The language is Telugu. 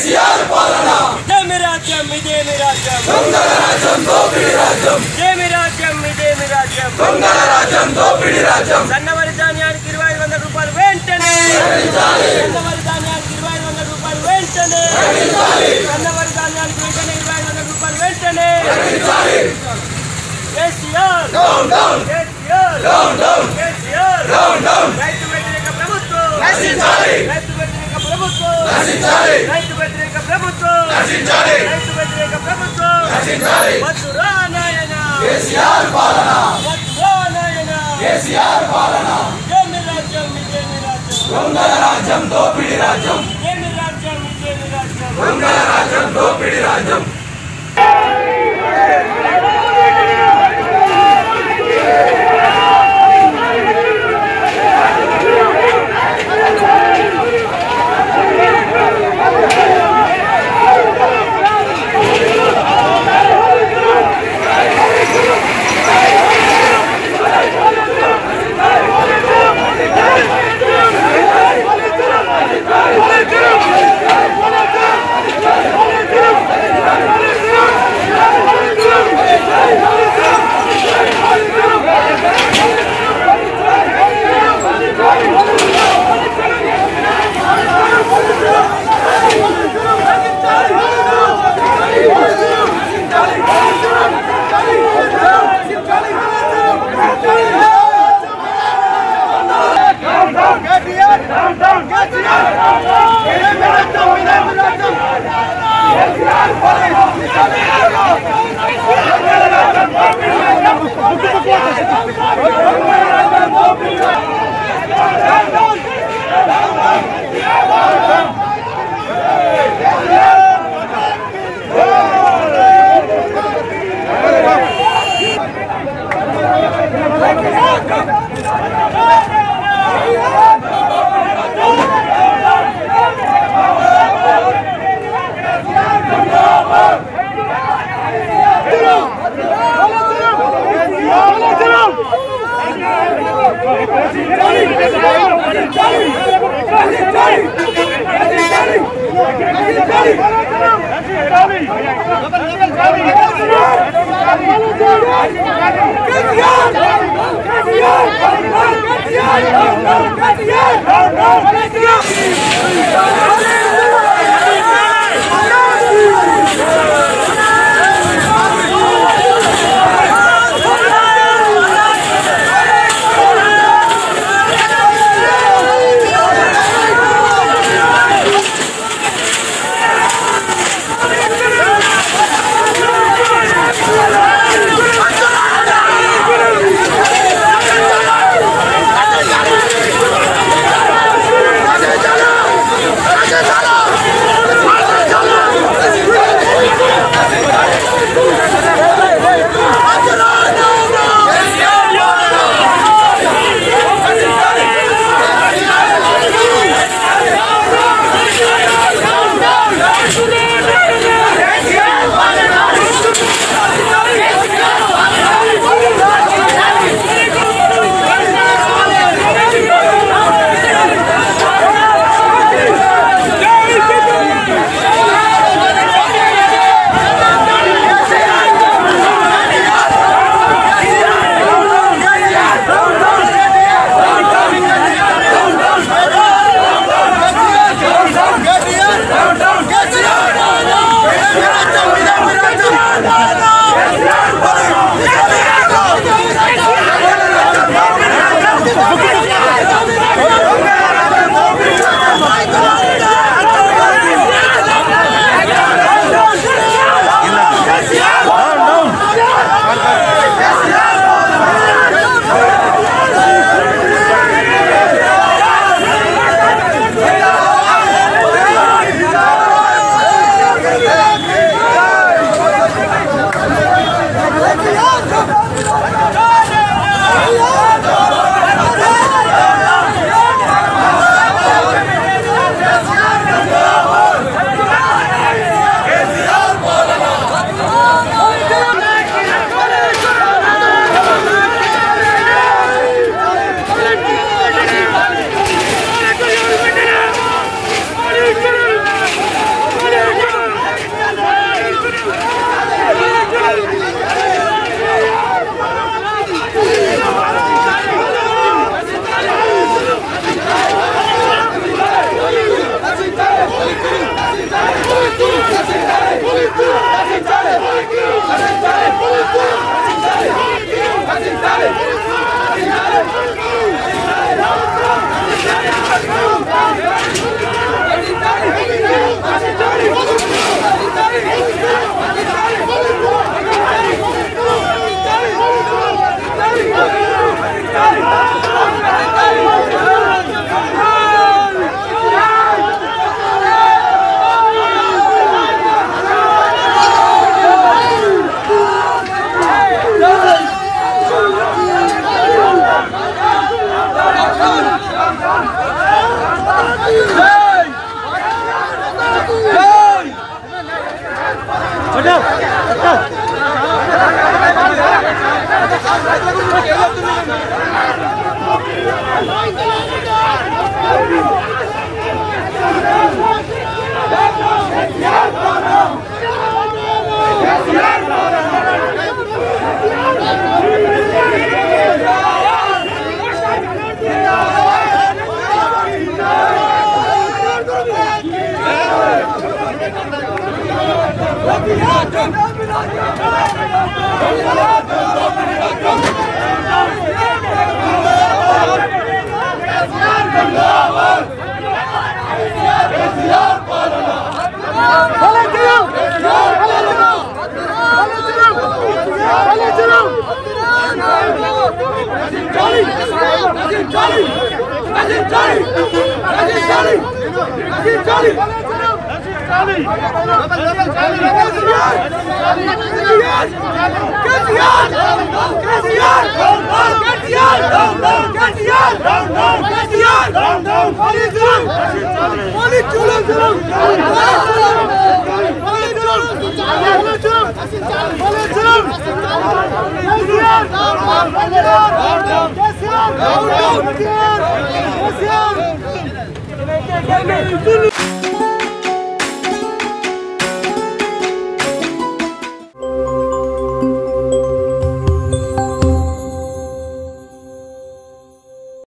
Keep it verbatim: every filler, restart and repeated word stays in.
కేసీఆర్ పాలన జమి రాజ్యం ఇదేమి రాజ్యం దొంగల రాజ్యం దోపిడి రాజ్యం జమి రాజ్యం ఇదేమి రాజ్యం దొంగల రాజ్యం దోపిడి రాజ్యం సన్నవరి ధాన్యానికి ఇరవై ఐదు వందల రూపాయలు వెంటనే సన్నవరి ధాన్యానికి ఇరవై ఐదు వందల రూపాయలు వెంటనే సన్నవరి ధాన్యానికి వెంటనే ఇరవై ఐదు వందల రూపాయలు వెంటనే KCR down down KCR down down KCR down down రైతు వ్యతిరేక ప్రభుత్వం నశించాలి రైతు వ్యతిరేక ప్రభుత్వం నశించాలి రైతు వ్యతిరేక ప్రభుత్వం నశించాలి రైతు వ్యతిరేక ప్రభుత్వం నశించాలి వద్దురా నాయన కేసీఆర్ పాలన వద్దురా నాయన కేసీఆర్ పాలన ఇదేమి రాజ్యం ఇదేమి రాజ్యం దొంగల రాజ్యం దోపిడి రాజ్యం ఇదేమి రాజ్యం ఇదేమి రాజ్యం దొంగల రాజ్యం దోపిడి రాజ్యం Yes,